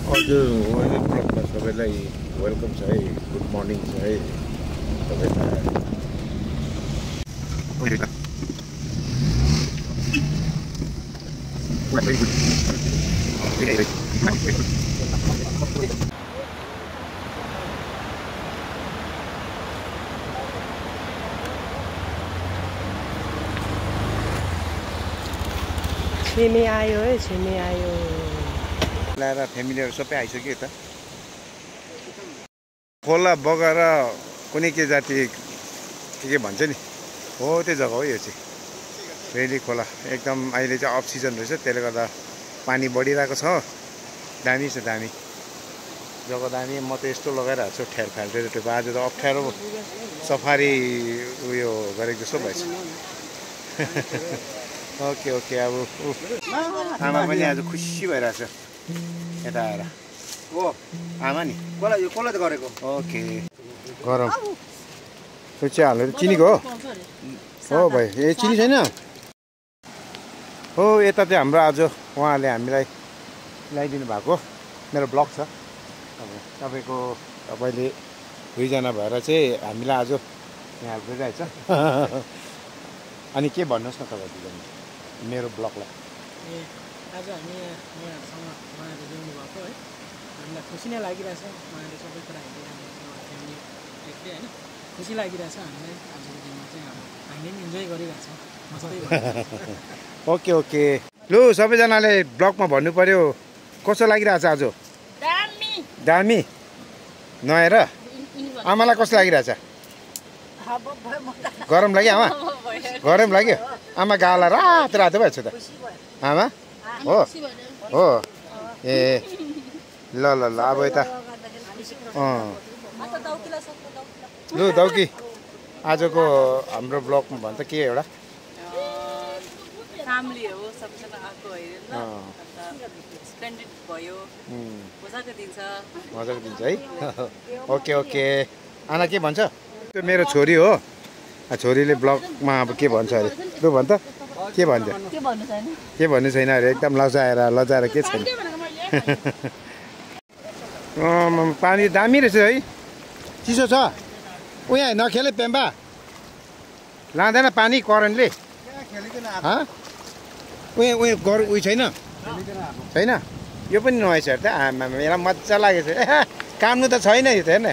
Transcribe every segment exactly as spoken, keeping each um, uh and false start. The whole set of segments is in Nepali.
हजुर मैले ब्लगमा सबैलाई वेलकम छ है, गुड मर्निङ छ है सबैलाई। छिमी आयो है, छिमी आयो। ल्याएर फ्यामिलीहरू सबै आइसक्यो यता। खोला बगर कुनै के जाति के के भन्छ नि, हो त्यो जग्गा हो यो चाहिँ रेली खोला। एकदम अहिले चाहिँ अफ सिजन रहेछ, त्यसले गर्दा पानी बढिरहेको छ। दामी छ, दामी जग्गा दामी। म त यस्तो लगाइरहेको छु ठ्यार फाल्टो टोपी। आज त अप्ठ्यारो सफारी उयो गरेको जस्तो भएछ। Okay okay. अब आमा पनि आज खुसी भइरहेछ यता आएर। ओ आमा नि कसलाई यो कसलाई गरेको? ओके गरम यो चिया हालेर चिनीको हो हो भाइ। ए चिनी छैन हो। यता चाहिँ हाम्रो आज उहाँले हामीलाई ल्याइदिनु भएको मेरो ब्लग छ। अब तपाईँको तपाईँले दुईजना भएर चाहिँ हामीलाई आज यहाँ हेल्प गरिरहेछ। अनि के भन्नुहोस् न तपाईँ दुईजना मेरो ब्लगलाई। ए आज हामी यहाँहरूसँग उहाँहरू ल्याउनु भएको है, हामीलाई खुसी नै लागिरहेछ। उहाँले सबै कुरा हामीले फ्यामिली देख्दै होइन खुसी लागिरहेछ हामीलाई। आजको दिनमा चाहिँ अब हामीले पनि इन्जोय गरिरहेछौँ मस्तै। ओके ओके लु सबैजनाले ब्लगमा भन्नु पर्यो कस्तो लागिरहेछ आज? दामी दामी नआएर आमालाई कस्तो लागिरहेछ? गरम लाग्यो आमा? गरम लाग्यो आमा? गाला रातो रातो भएछ त आमा? हो हो ए ल ल ल। अब यता अँ लु दौकी आजको हाम्रो ब्लगमा भन्छ के एउटा फ्यामिली हो सबैजना आएको होइन ल अन्त स्पेन्डेड भयो मजाको दिन्छ मजाको दिन्छ है। Okay okay. आना के भन्छ? त्यो मेरो छोरी हो, छोरीले ब्लगमा अब के भन्छ अरे लु भन् त के भन्छ? के भन्नु छैन के भन्नु छैन अरे, एकदम लजाएर लजाएर के छैन। पानी दामी रहेछ है, चिसो छ। उहाँ नखेले पेम्बा लाँदैन पानी करेन्टले? उयो उयो गर उयो छैन छैन यो पनि नआएछ हेर त आमा। मलाई मजा लागेछ। काम्नु त छैन यो त हेर्न।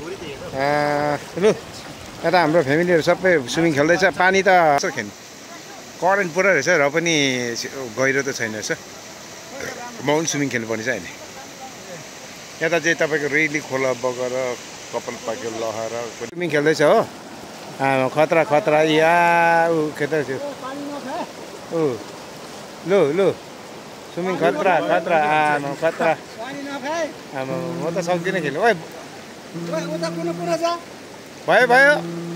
लु यता हाम्रो फ्यामिलीहरू सबै स्विमिङ खेल्दैछ। पानी त खेल्ने करेन्ट पुरा रहेछ र पनि गहिरो त छैन रहेछ। म पनि स्विमिङ खेल्नुपर्ने छ अहिले। यता चाहिँ तपाईँको रेली खोला बगर कपाल पाक्यो लहर स्विमिङ खेल्दैछ हो। खतरा खतरा या ऊ खेल्दै थियो ऊ। लु लु स्विमिङ खतरा खतरा आमा खतरा आमा। म त सक्दिनँ खेल्नु। ओइ भयो भयो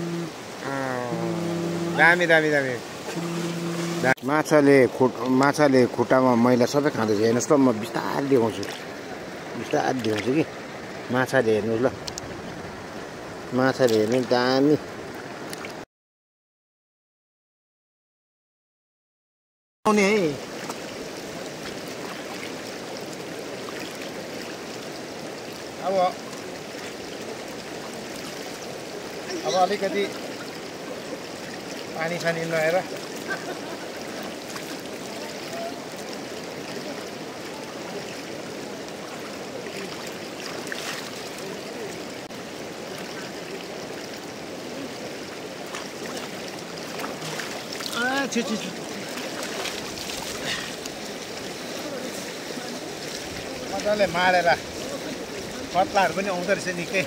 दामी दामी दामी। माछाले खुट माछाले खुट्टामा मैला सबै खाँदैछ। हेर्नुहोस् ल, म बिस्तारै देखाउँछु बिस्तारै देखाउँछु कि माछाले हेर्नुहोस् ल। माछाले हेर्नु दामी। आउने है अब अब अलिकति पानी सानी नआएर छु छु मजाले मारेर कत्लाहरू पनि आउँदो रहेछ निकै।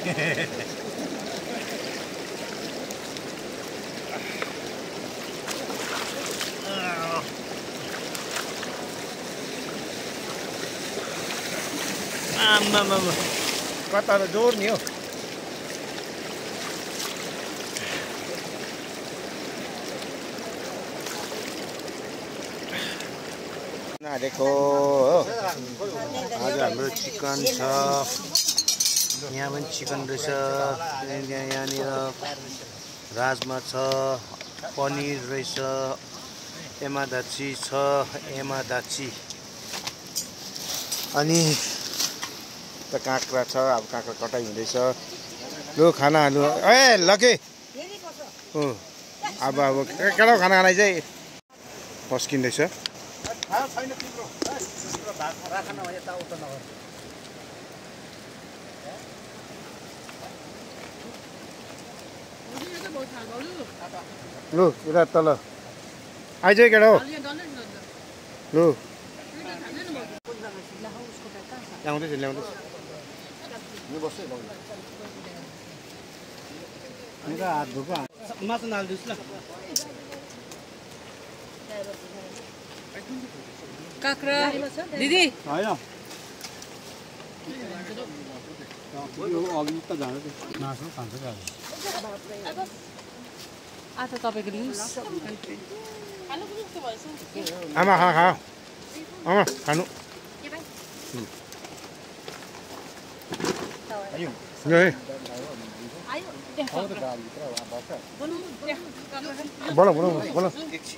आम्मामा कता त जोर नि हो। नाडेको हो। आज हाम्रो चिकन छ, यहाँ पनि चिकन रहेछ। यहाँनिर राजमा छ, पनिर रहेछ, एमादाची छ, एमादाची। अनि यता काँक्रा छ अब काँक्रा कटाइ हुँदैछ लु खाना लु ए लके हो अब अब केटा खाना खाना चाहिँ पस्किँदैछ लु यता तल आइज केटा हो लु ल्याउँदैछ ल्याउँदैछ हात धुको मासु हालिदिनुहोस् ल काँक्रा दिदी होइन अघि त जाँदै मासु खान्छ आधा तपाईँको लिनुहोस् आमा खा खा आमा खानु बोलो बोलो बोलो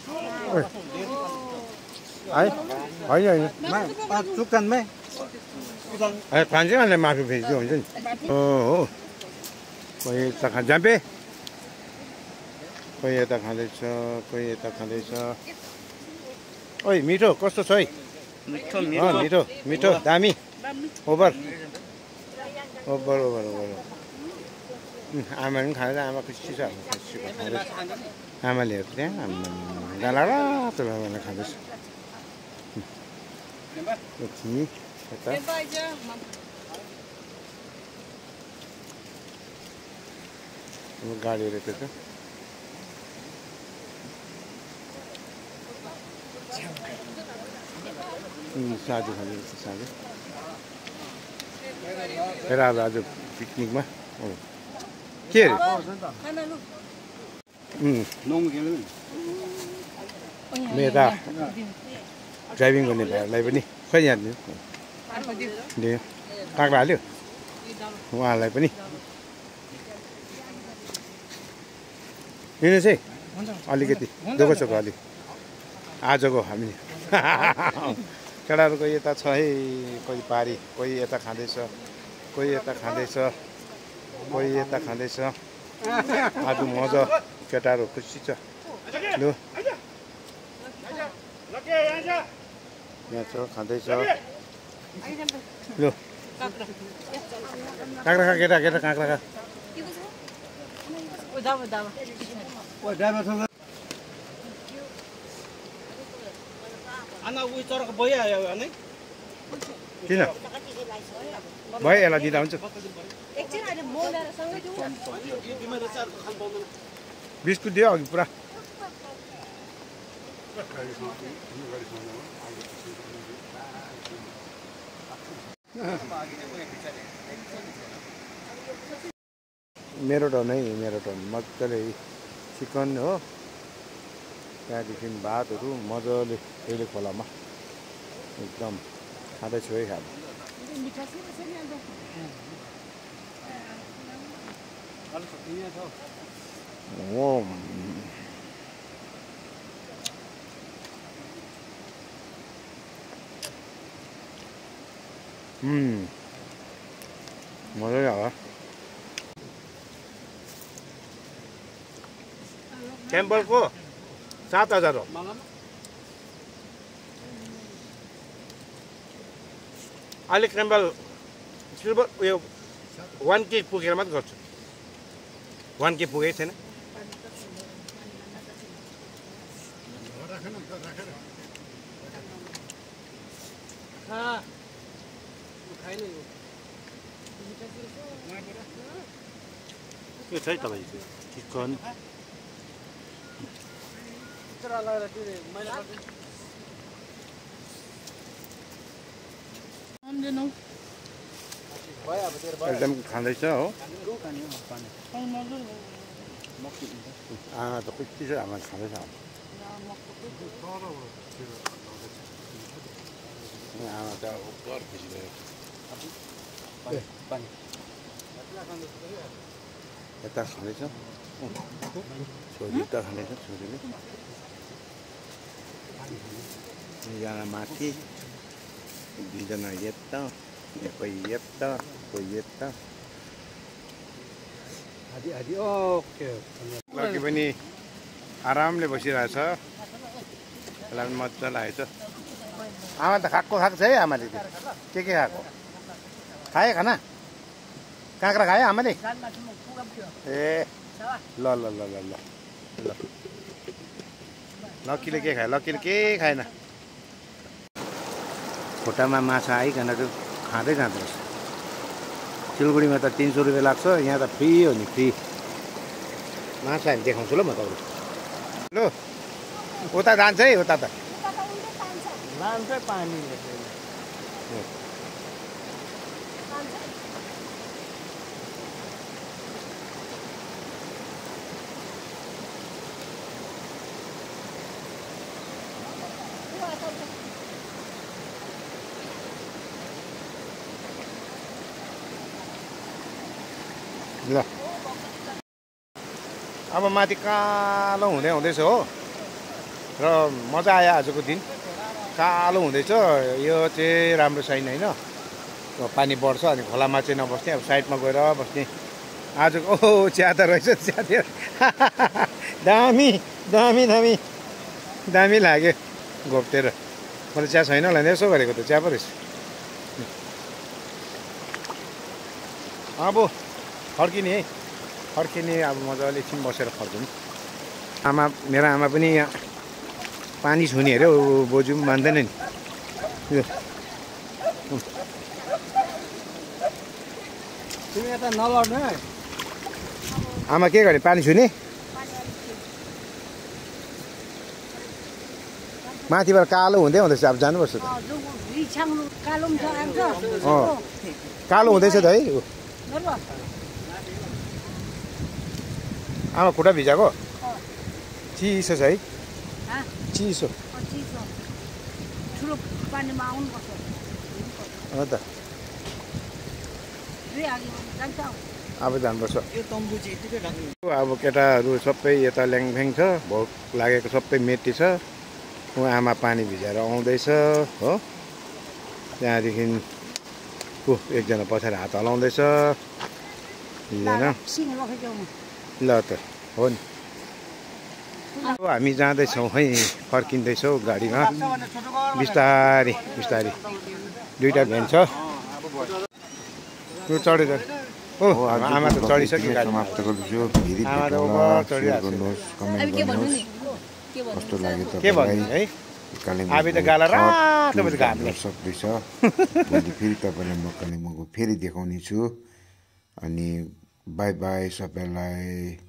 है होइन होइन चुक्कानमै खान्छ अनि मासु फेरि हुन्छ नि हो कोही यता खा जाम्पे कोही यता खाँदैछ कोही यता खाँदैछ ओइ मिठो कस्तो छ है मिठो मिठो दामी ओभर ओभर ओभर ओभर आमाले पनि खाँदैछ आमा खुसी छ खुसीको खाँदैछ आमाले हेर्छ त्यहाँ गाला रातो भनेर खाँदैछ यता गाडीहरू त्यो छ साझी खाँदैछ साझी हेर अब आज पिकनिकमा के अरे यता ड्राइभिङ गर्ने भाइहरूलाई पनि खै यहाँ दियो काँक्रा हाल्यो उहाँहरूलाई पनि लिनु चाहिँ अलिकति दुःख छ अलि आजको हामी केटाहरूको यता छ है कोही पारी कोही यता खाँदैछ कोही यता खाँदैछ कोही यता खाँदैछ आज मजा केटाहरू खुसी छ लु यहाँ छ खाँदैछ लु काँक्रा खा केटा केटा काँक्रा खा किन भयो यसलाई दिँदा हुन्छ बिस्कुट दियो अघि पुरा मेरो ठाउँ नै मेरो ठाउँ मजाले चिकन हो त्यहाँदेखि भातहरू मजाले अहिले खोलामा एकदम खाँदैछु है खाँदा मजाले होला क्याम्पलको सात हजार हो अहिले क्याम्पल सिल्भर उयो वान के पुगेर मात्रै गर्छु वान के पुगेको छैन के छ है तपाईँको चिकन एकदम खाँदैछ हो आमा त खुसी छ आमा खाँदैछ आमा त ओभर खुसी भयो यता खाँदैछ छोरी त खाँदैछ छोरीले दुईजना माथि दुईजना यता कोही यता कोही यता आदि आदि ओके लकी पनि आरामले बसिरहेछ यसलाई पनि मजा लागेछ आमा त खाएको खाएको छ है आमाले के के खाएको खाए खाना काँक्रा खायो आमाले ए ल ल ल ल ल ल लक्कीले के खायो लक्कीले के खाएन खुट्टामा माछा आइकन चाहिँ खाँदै जाँदो रहेछ सिलगढीमा त तिन सौ रुपियाँ लाग्छ यहाँ त फ्री हो नि फ्री माछा हामी देखाउँछु ल म तपाईँलाई ल उता जान्छ है उता त लान्छ पानीले ल अब माथि कालो हुँदै हुँदैछ हो र मजा आयो आजको दिन कालो हुँदैछ यो चाहिँ राम्रो छैन होइन पानी बढ्छ अनि खोलामा चाहिँ नबस्ने अब साइडमा गएर बस्ने आजको ओहो चिया त रहेछ चिया थियो दामी दामी दामी दामी लाग्यो घोप्टेर मैले चिया छैन होला यसो गरेको त चिया पो रहेछ अब फर्किने है फर्किने अब मजाले एकछिन बसेर फर्कौँ आमा मेरो आमा पनि यहाँ पानी छुने अरे बोजू पनि मान्दैन नि यो तिमी यता नलड्नु है आमा के गर्ने पानी छुने माथिबाट कालो हुँदै हुँदैछ अब जानुपर्छ त कालो हुँदैछ त है आमा खुट्टा भिजाएको चिसो छ है चिसो ठुलो पानीमा आउनुपर्छ हो त अब जानुपर्छ अब केटाहरू सबै यता ल्याङफ्याङ छ भोक लागेको सबै मेटी छ उहाँ आमा पानी भिजाएर आउँदैछ हो त्यहाँदेखि ऊ एकजना पछाडि हात हलाउँदैछ ल त हो नि अब हामी जाँदैछौँ है फर्किँदैछौँ गाडीमा बिस्तारी बिस्तारी दुईवटा भ्यान छ त्यो चढेर ओ आमा त चढिसक्यो गाडीमा आमा त ओभर चढिरहेको कस्तो लाग्यो के भन्नु है हामी त गाला रातो पनि घामले सक्दैछ भोलि फेरि तपाईँलाई म कालिम्पोङको फेरि देखाउने छु अनि बाई बाई सबैलाई।